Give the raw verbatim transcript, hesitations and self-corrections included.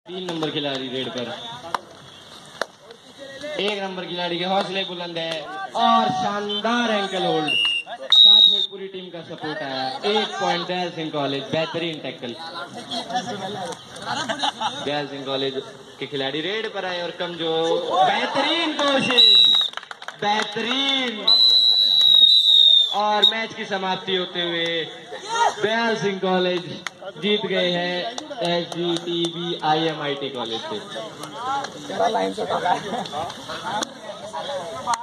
तीन नंबर खिलाड़ी रेड पर, एक नंबर खिलाड़ी के हौसले बुलंद है और शानदार एंकल होल्ड, साथ में पूरी टीम का सपोर्ट आया। एक पॉइंट दयाल सिंह कॉलेज, बेहतरीन टैकल। दयाल सिंह कॉलेज के खिलाड़ी रेड पर आए और कमजोर, बेहतरीन कोशिश, बेहतरीन, और मैच की समाप्ति होते हुए दयाल सिंह कॉलेज जीत गए हैं S G T B I M I T college से।